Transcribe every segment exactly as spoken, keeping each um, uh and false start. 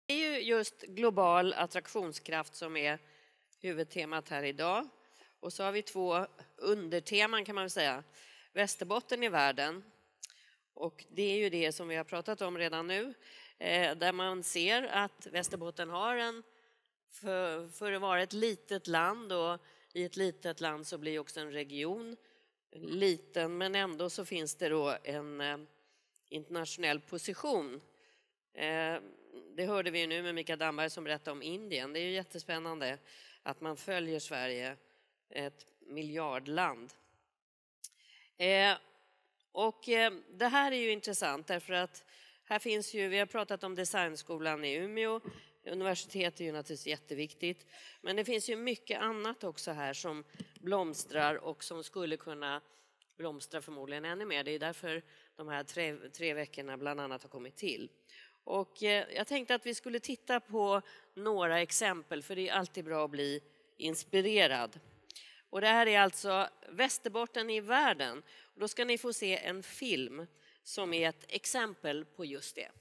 Det är ju just global attraktionskraft som är huvudtemat här idag. Och så har vi två underteman kan man väl säga. Västerbotten i världen. Och det är ju det som vi har pratat om redan nu. Eh, där man ser att Västerbotten har en, för, för att vara ett litet land, och i ett litet land så blir också en region liten, men ändå så finns det då en eh, internationell position. Eh, det hörde vi ju nu med Mikael Damberg som berättade om Indien. Det är ju jättespännande att man följer Sverige, ett miljardland. Eh, och eh, det här är ju intressant därför att här finns ju, vi har pratat om Designskolan i Umeå. Universitet är ju naturligtvis jätteviktigt. Men det finns ju mycket annat också här som blomstrar och som skulle kunna blomstra förmodligen ännu mer. Det är därför de här tre, tre veckorna bland annat har kommit till. Och eh, jag tänkte att vi skulle titta på några exempel, för det är alltid bra att bli inspirerad. Och det här är alltså Västerbotten i världen. Och då ska ni få se en film som är ett exempel på just det.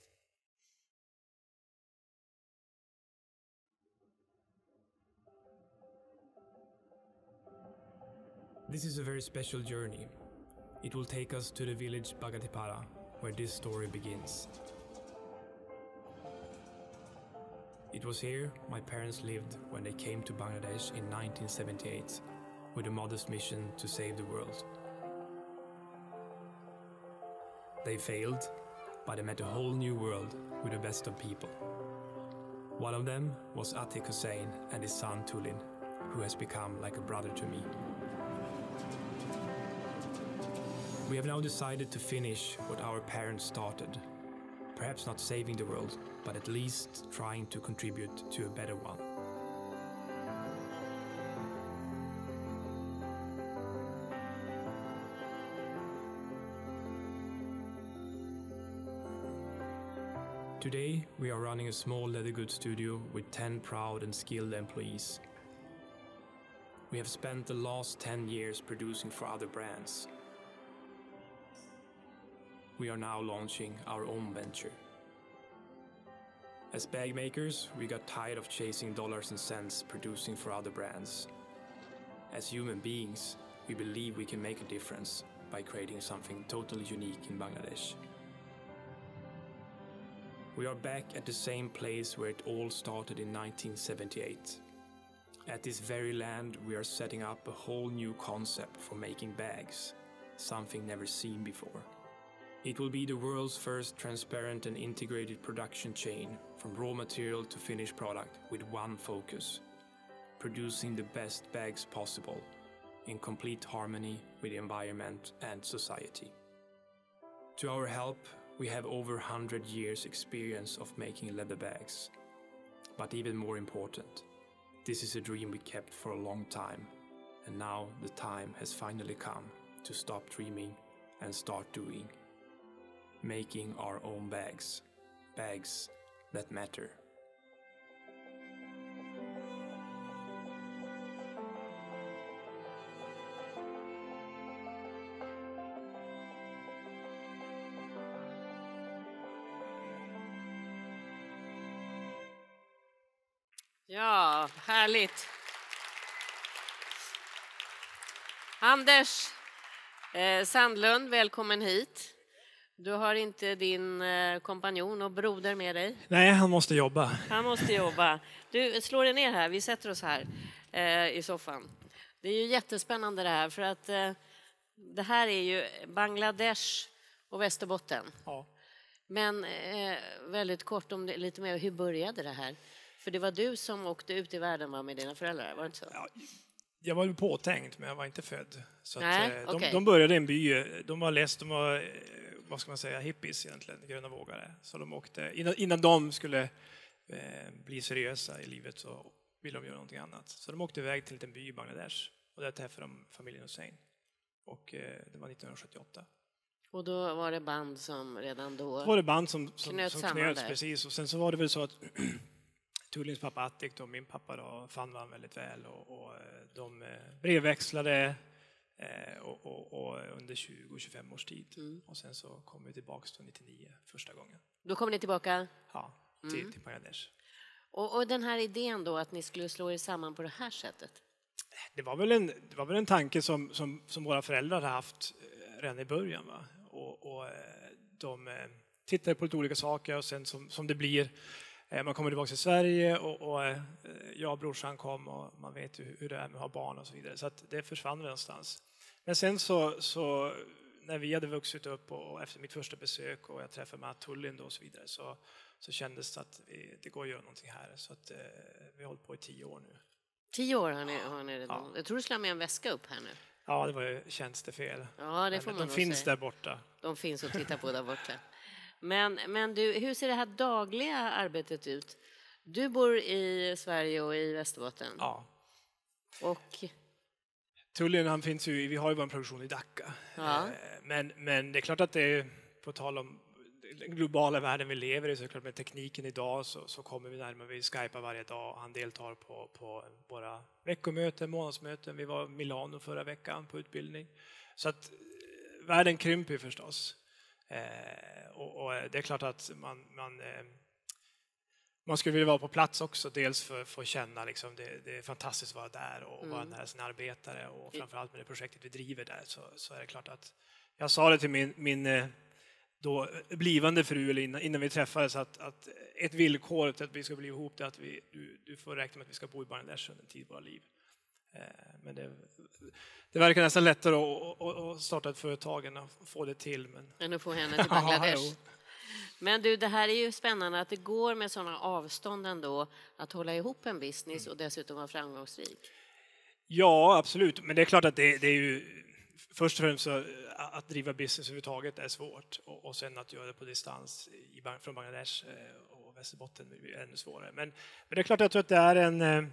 This is a very special journey. It will take us to the village Bagatipara, where this story begins. It was here my parents lived when they came to Bangladesh in nineteen seventy-eight with a modest mission to save the world. They failed, but they met a whole new world with the best of people. One of them was Atiq Hussain and his son Tulin, who has become like a brother to me. We have now decided to finish what our parents started. Perhaps not saving the world, but at least trying to contribute to a better one. Today, we are running a small leather goods studio with ten proud and skilled employees. We have spent the last ten years producing for other brands. We are now launching our own venture. As bag makers, we got tired of chasing dollars and cents producing for other brands. As human beings, we believe we can make a difference by creating something totally unique in Bangladesh. We are back at the same place where it all started in nineteen seventy-eight. At this very land, we are setting up a whole new concept for making bags, something never seen before. It will be the world's first transparent and integrated production chain from raw material to finished product with one focus: producing the best bags possible in complete harmony with the environment and society. To our help, we have over one hundred years experience of making leather bags. But even more important, this is a dream we kept for a long time, and now the time has finally come to stop dreaming and start doing. Making our own bags, bags that matter. Ja, härligt. Anders eh, Sandlund, välkommen hit. Du har inte din eh, kompanjon och broder med dig? Nej, han måste jobba. Han måste jobba. Du, slår dig ner här. Vi sätter oss här eh, i soffan. Det är ju jättespännande det här, för att eh, det här är ju Bangladesh och Västerbotten. Ja. Men eh, väldigt kort om det, lite mer, hur började det här? För det var du som åkte ut i världen, var med dina föräldrar, var det inte så? Ja, jag var påtänkt, men jag var inte född. Så Nej, att, de, okay. de började i en by. De var läst, de var, vad ska man säga, hippies egentligen, gröna vågare. Så de åkte, innan, innan de skulle eh, bli seriösa i livet så ville de göra någonting annat. Så de åkte iväg till en liten by i Bangladesh. Och där träffade de familjen Hussain. Och eh, det var nittonhundrasjuttioåtta. Och då var det band som redan då, då var det band som, som knöts, som knöts precis. Och sen så var det väl så att Tullins pappa Atiq och min pappa då fann varandra väldigt väl. Och, och de brevväxlade eh, och, och, och under tjugo till tjugofem års tid. Mm. Och sen så kom vi tillbaka till nittionio första gången. Då kom ni tillbaka? Ja, till, mm. till Bangladesh. Och, och den här idén då att ni skulle slå er samman på det här sättet? Det var väl en, det var väl en tanke som, som, som våra föräldrar hade haft redan i början. Va? Och, och de tittade på lite olika saker och sen som, som det blir, man kommer tillbaka till Sverige och, och jag och brorsan kom och man vet ju hur det är med att ha barn och så vidare. Så att det försvann någonstans. Men sen så, så när vi hade vuxit upp och efter mitt första besök och jag träffade Matt Tullin då och så vidare så, så kändes det att vi, det går att göra någonting här. Så att, eh, vi har hållit på i tio år nu. Tio år har ni, har ni redan. Ja. Jag tror du skulle ha med en väska upp här nu. Ja, det var ju tjänstefel. Ja, det får Men man de finns säga. där borta. De finns att titta på där borta. Men, men du, hur ser det här dagliga arbetet ut? Du bor i Sverige och i Västerbotten. Ja. Och... Tullin, han finns ju, vi har ju vår produktion i Dhaka. Ja. Men, men det är klart att det är, på tal om den globala världen vi lever i, så är det klart med tekniken idag så, så kommer vi närmare, vi skypar varje dag. Han deltar på, på våra veckomöten, månadsmöten. Vi var i Milano förra veckan på utbildning. Så att världen krymper ju förstås. Eh, och, och det är klart att man, man, eh, man skulle vilja vara på plats också. Dels för, för att känna liksom, det, det är fantastiskt att vara där och mm. vara nära sina arbetare. Och framförallt med det projektet vi driver där så, så är det klart att jag sa det till min, min då blivande fru eller innan, innan vi träffades att, att ett villkor till att vi ska bli ihop är att vi, du, du får räkna med att vi ska bo i Bangladesh under en tid i våra liv. Eh, men det, det verkar nästan lättare att, att, att starta ett företag än att få det till. Men än att få henne till Bangladesh. Men du, det här är ju spännande att det går med sådana avstånd ändå att hålla ihop en business och dessutom vara framgångsrik. Ja, absolut. Men det är klart att det, det är ju först och främst så att driva business överhuvudtaget är svårt och, och sen att göra det på distans i, från Bangladesh och Västerbotten blir ännu svårare. Men, men det är klart att jag tror att det är en...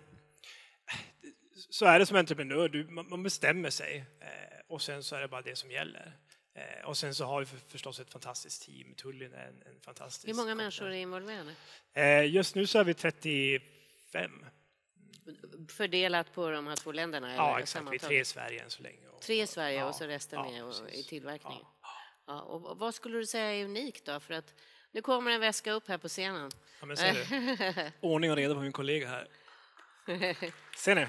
Så är det som entreprenör, du, man bestämmer sig och sen så är det bara det som gäller. Och sen så har vi förstås ett fantastiskt team. Tullin är en, en fantastisk... Hur många kompetens. människor är involverade? Just nu så är vi trettiofem. Fördelat på de här två länderna? Ja, eller exakt. Vi är tre i Sverige än så länge. Och, tre i Sverige ja, och så resten ja, med och, i tillverkning. Ja. Ja, och vad skulle du säga är unikt då? För att nu kommer en väska upp här på scenen. Ja, men ser du? Ordning och reda på min kollega här. Ser ni?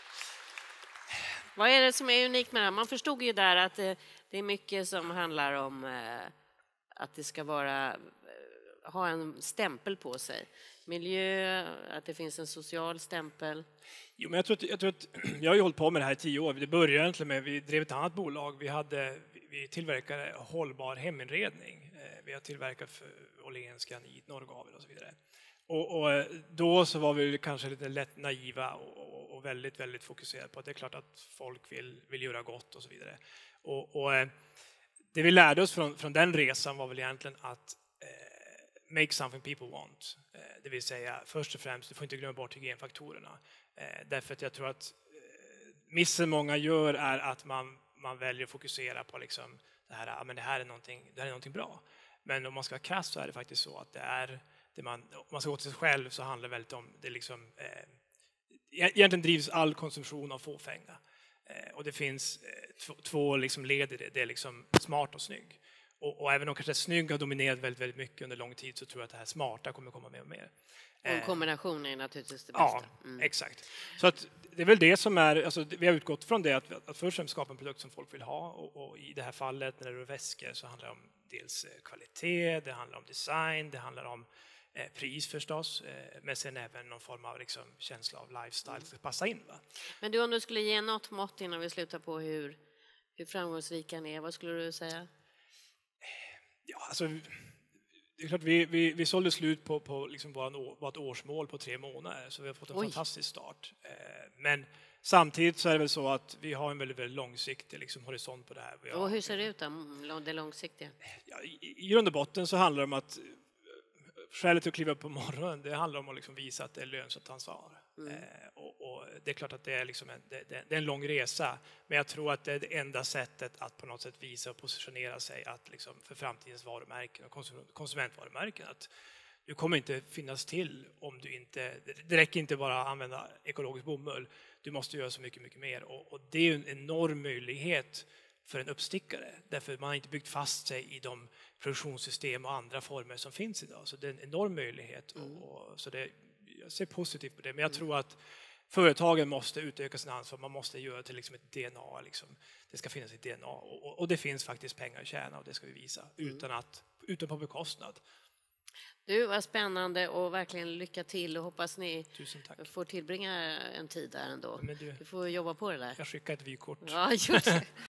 Vad är det som är unikt med det här? Man förstod ju där att det, det är mycket som handlar om eh, att det ska vara eh, ha en stämpel på sig. Miljö, att det finns en social stämpel. Jo, men jag tror att, jag tror att jag har ju hållit på med det här i tio år. Det började egentligen med vi drev ett annat bolag. Vi hade vi tillverkade hållbar heminredning. Vi har tillverkat för Åhléns, Granit, Norrgavel och så vidare. Och, och då så var vi kanske lite lätt naiva och, och väldigt väldigt fokuserade på att det är klart att folk vill vill göra gott och så vidare. Och, och det vi lärde oss från från den resan var väl egentligen att eh, make something people want. Eh, det vill säga först och främst, du får inte glömma bort hygienfaktorerna. Eh, därför att jag tror att eh, missen många gör är att man man väljer att fokusera på liksom det här, ja, men det här är någonting, det här är någonting bra. Men om man ska vara krass så är det faktiskt så att det är det man, om man ska gå till sig själv så handlar det väldigt om det liksom eh, egentligen drivs all konsumtion av fåfänga. Eh, och det finns eh, två, två liksom led i det, det är liksom smart och snygg. Och, och även om kanske snygg har dominerat väldigt, väldigt mycket under lång tid så tror jag att det här smarta kommer komma mer och mer. Och en kombination är naturligtvis det bästa. Ja, mm. exakt. Så att det är väl det som är, alltså vi har utgått från det att, att först och främst skapa en produkt som folk vill ha och, och i det här fallet när det är väskor så handlar det om dels kvalitet, det handlar om design, det handlar om eh, pris förstås, eh, men sen även någon form av liksom, känsla av lifestyle som ska passa in. Va? Men du, om du skulle ge något mått innan vi slutar på hur, hur framgångsrika ni är, vad skulle du säga? Ja, alltså... Det är klart, vi, vi, vi sålde slut på, på liksom vårt, vårt årsmål på tre månader, så vi har fått en Oj. fantastisk start. Men samtidigt så är det väl så att vi har en väldigt, väldigt långsiktig liksom, horisont på det här. Vi har, och hur ser det ut då, det långsiktiga? Ja, i, I grund och botten så handlar det om att skälet till att kliva upp på morgonen, det handlar om att liksom visa att det är lönsamt ansvar. Mm. Eh, och, och det är klart att det är, liksom en, det, det är en lång resa, men jag tror att det är det enda sättet att på något sätt visa och positionera sig att liksom för framtidens varumärken och konsumentvarumärken att du kommer inte finnas till om du inte, det räcker inte bara att använda ekologisk bomull, du måste göra så mycket, mycket mer och, och det är en enorm möjlighet för en uppstickare, därför man har inte byggt fast sig i de produktionssystem och andra former som finns idag, så det är en enorm möjlighet. Mm. Och, och, så det, jag ser positivt på det, men jag tror att företagen måste utöka sin ansvar. Man måste göra till liksom ett D N A. Liksom. Det ska finnas ett D N A. Och, och det finns faktiskt pengar att tjäna och det ska vi visa. Mm. Utan, att, utan på bekostnad. Du, var spännande och verkligen lycka till och hoppas ni får tillbringa en tid där ändå. Ja, du, du får jobba på det där. Jag skickar ett vykort. Ja, just det.